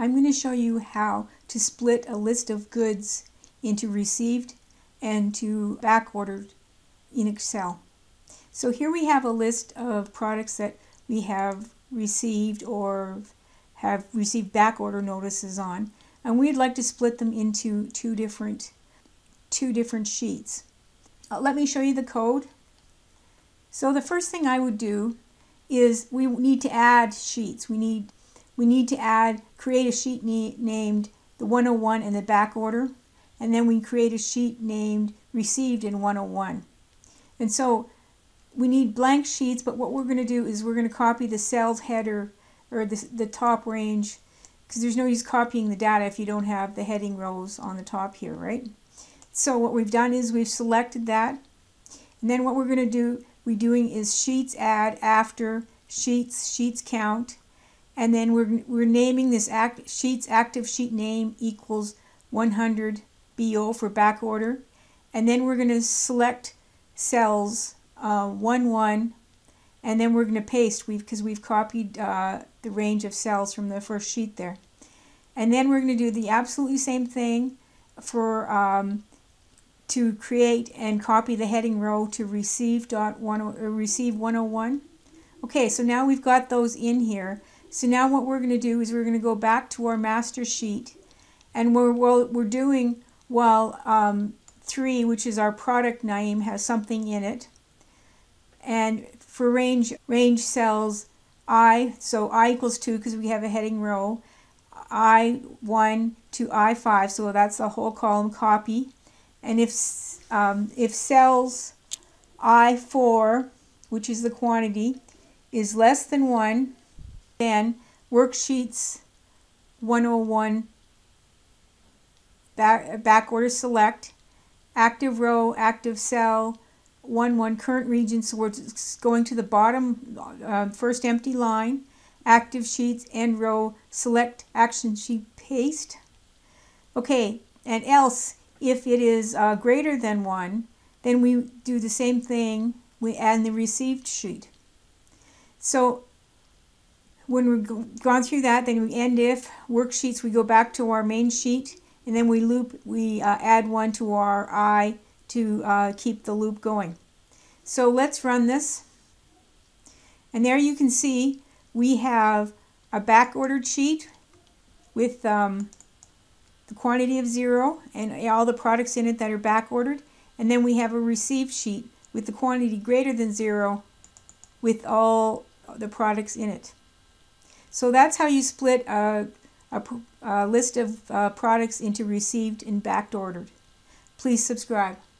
I'm going to show you how to split a list of goods into received and to back ordered in Excel. So here we have a list of products that we have received or have received back order notices on, and we'd like to split them into two different sheets. Let me show you the code. So the first thing I would do is we need to add sheets. We need to create a sheet named the 101 in the back order, and then we create a sheet named received in 101. And so we need blank sheets, but what we're going to do is we're going to copy the cells header or the top range, because there's no use copying the data if you don't have the heading rows on the top here, right? So what we've done is we've selected that, and then what we're going to do is Sheets.Add after Sheets.Count, and then we're naming this Sheets ActiveSheet.Name equals 100 BO for back order, and then we're going to select cells 1-1, and then we're going to paste because we've copied the range of cells from the first sheet there, and then we're going to do the absolutely same thing for to create and copy the heading row to receive 101. Okay, so now we've got those in here. So now what we're going to do is we're going to go back to our master sheet, and we're doing while 3, which is our product name, has something in it. And for range cells I, so I equals 2 because we have a heading row, I1 to I5, so that's the whole column copy. And if cells I4, which is the quantity, is less than 1, then Worksheets 101 back order select, active row, active cell, 1-1 current region, so we're going to the bottom first empty line, active sheets, end row, select action sheet, paste. Okay, and else if it is greater than 1, then we do the same thing, we add the received sheet. So when we've gone through that, then we end if worksheets, we go back to our main sheet, and then we add 1 to our I to keep the loop going. So let's run this, and there you can see we have a back ordered sheet with the quantity of 0 and all the products in it that are back ordered, and then we have a received sheet with the quantity greater than 0 with all the products in it. So that's how you split a list of products into received and back ordered. Please subscribe.